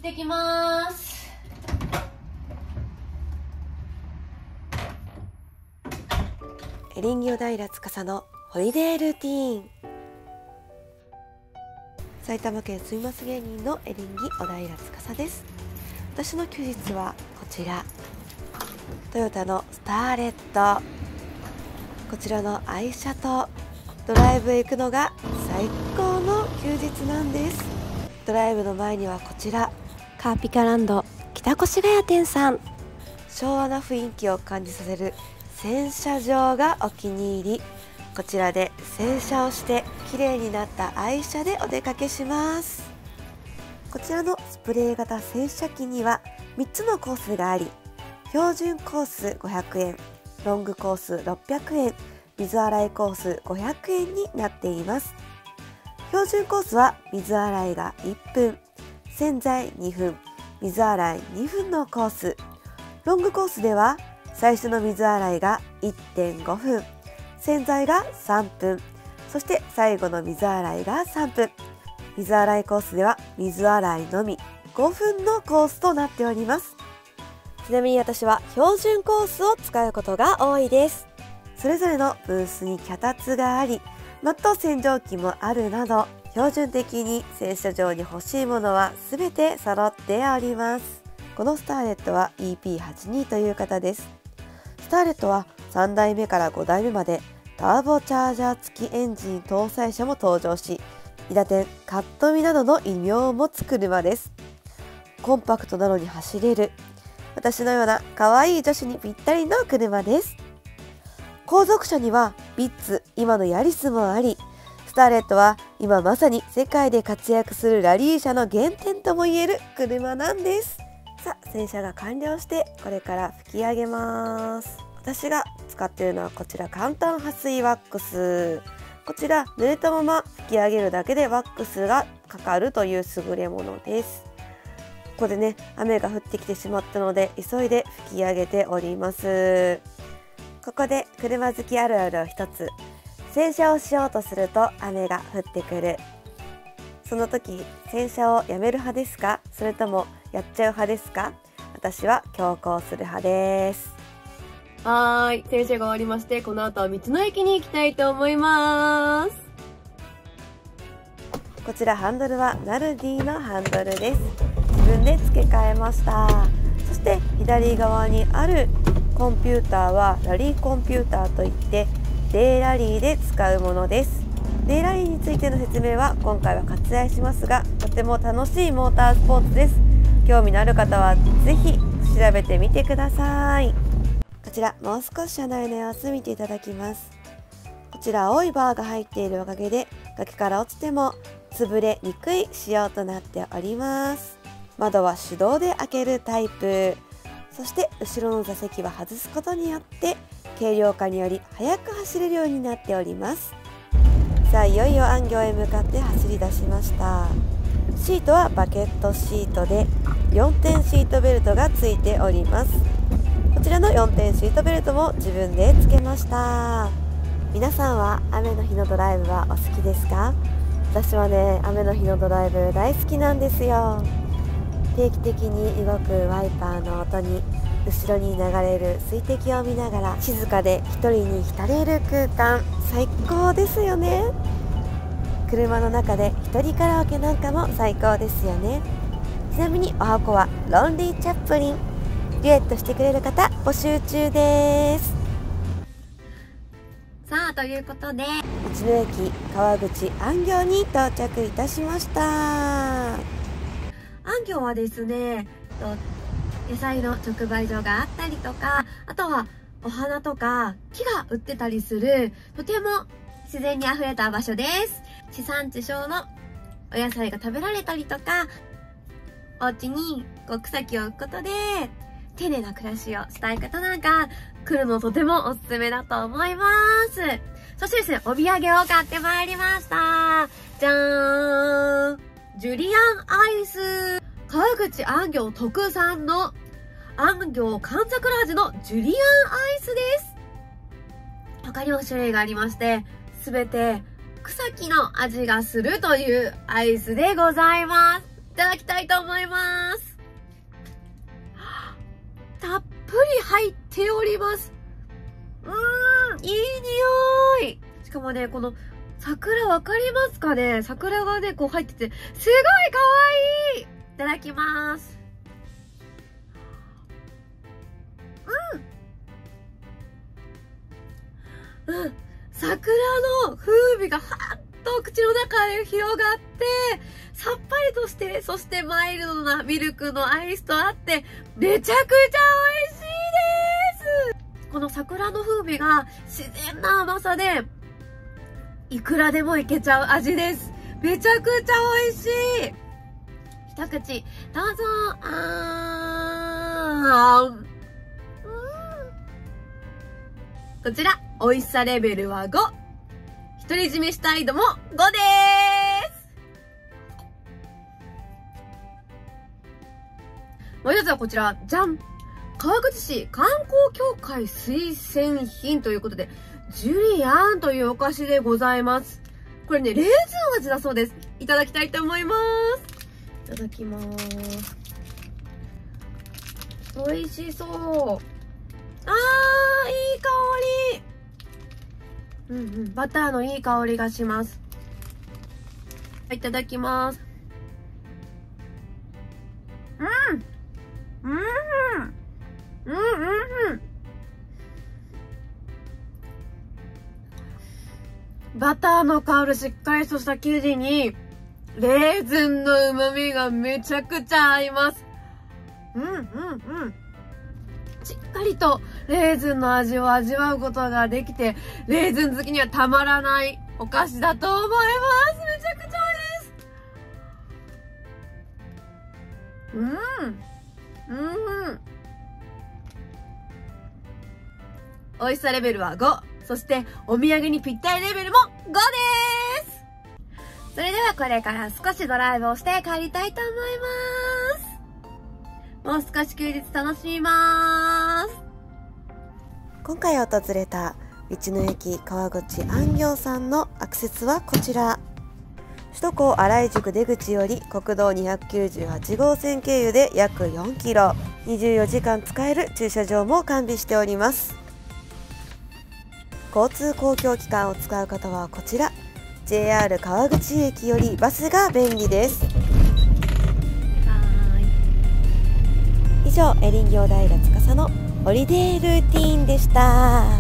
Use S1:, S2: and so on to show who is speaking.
S1: ってきます。
S2: エリンギ小平司のホリデールーティーン。埼玉県住みます芸人のエリンギ小平司です。私の休日はこちら、トヨタのスターレット、こちらの愛車とドライブへ行くのが最高の休日なんです。ドライブの前にはこちら、カーピカランド北越谷店さん。昭和な雰囲気を感じさせる洗車場がお気に入り。こちらで洗車をして綺麗になった愛車でお出かけします。こちらのスプレー型洗車機には3つのコースがあり、標準コース500円、ロングコース600円、水洗いコース500円になっています。標準コースは水洗いが1分、洗剤2分、水洗い2分のコース。ロングコースでは最初の水洗いが 1.5 分、洗剤が3分、そして最後の水洗いが3分。水洗いコースでは水洗いのみ5分のコースとなっております。ちなみに私は標準コースを使うことが多いです。それぞれのブースに脚立があり、マット洗浄機もあるなど、標準的に洗車場に欲しいものは全て揃っております。このスターレットは EP82 という方です。スターレットは3代目から5代目までターボチャージャー付きエンジン搭載車も登場し、韋駄天、カットミなどの異名を持つ車です。コンパクトなのに走れる、私のような可愛い女子にぴったりの車です。後続車にはビッツ、今のヤリスもあり、スターレットは今まさに世界で活躍するラリー車の原点ともいえる車なんです。さあ、洗車が完了してこれから拭き上げます。私が使っているのはこちら、簡単撥水ワックス。こちら濡れたまま拭き上げるだけでワックスがかかるという優れものです。ここでね、雨が降ってきてしまったので急いで拭き上げております。ここで車好きあるあるを一つ。洗車をしようとすると雨が降ってくる。その時、洗車をやめる派ですか、それともやっちゃう派ですか？私は強行する派です。
S1: はーい、洗車が終わりまして、この後は道の駅に行きたいと思います。
S2: こちらハンドルはナルディのハンドルです。自分で付け替えました。そして左側にあるコンピューターはラリーコンピューターといって、デーラリーで使うものです。デーラリーについての説明は今回は割愛しますが、とても楽しいモータースポーツです。興味のある方はぜひ調べてみてください。こちらもう少し車内の様子見ていただきます。こちら青いバーが入っているおかげで崖から落ちても潰れにくい仕様となっております。窓は手動で開けるタイプ。そして後ろの座席は外すことによって軽量化により速く走れるようになっております。さあ、いよいよ安行へ向かって走り出しました。シートはバケットシートで4点シートベルトがついております。こちらの4点シートベルトも自分でつけました。皆さんは雨の日のドライブはお好きですか？私はね、雨の日のドライブ大好きなんですよ。定期的に動くワイパーの音に後ろに流れる水滴を見ながら静かで一人に浸れる空間、最高ですよね。車の中で一人カラオケなんかも最高ですよね。ちなみにお箱はロンリーチャップリン、デュエットしてくれる方募集中です。
S1: さあ、ということで、
S2: 道の駅川口安行に到着いたしました。
S1: 安行はですね、野菜の直売所があったりとか、あとはお花とか木が売ってたりする、とても自然にあふれた場所です。地産地消のお野菜が食べられたりとか、お家に草木を置くことで丁寧な暮らしをしたい方なんか来るのとてもおすすめだと思います。そしてですね、お土産を買ってまいりました。じゃーん、ジュリアンアイス、川口安行特産の安行甘桜味のジュリアンアイスです。他にも種類がありまして、すべて草木の味がするというアイスでございます。 ただきたいと思います。たっぷり入っております。いい匂い。しかもね、この桜わかりますかね？桜がね、こう入ってて、すごい可愛い。いただきます。桜の風味がはっと口の中で広がって、さっぱりとして、そしてマイルドなミルクのアイスとあって、めちゃくちゃ美味しいです。この桜の風味が自然な甘さで、いくらでもいけちゃう味です。めちゃくちゃ美味しい。一口、どうぞ。こちら、美味しさレベルは5。独り占めしたい度も5でーす。もう一つはこちら、じゃん。川口市観光協会推薦品ということで、ジュリアンというお菓子でございます。これね、レーズン味だそうです。いただきたいと思います。いただきます。美味しそう。いい香り。バターのいい香りがします。いただきます。バターの香るしっかりとした生地に、レーズンの旨味がめちゃくちゃ合います。しっかりとレーズンの味を味わうことができて、レーズン好きにはたまらないお菓子だと思います。めちゃくちゃ美味しいです。美味しさレベルは5。そしてお土産にぴったりレベルも5です。それではこれから少しドライブをして帰りたいと思います。もう少し休日楽しみます。
S2: 今回訪れた道の駅川口安行さんのアクセスはこちら。首都高新井宿出口より国道298号線経由で約4キロ、24時間使える駐車場も完備しております。交通公共機関を使う方はこちら、 JR 川口駅よりバスが便利です。以上、エリンギ小平司のホリデールーティーンでした。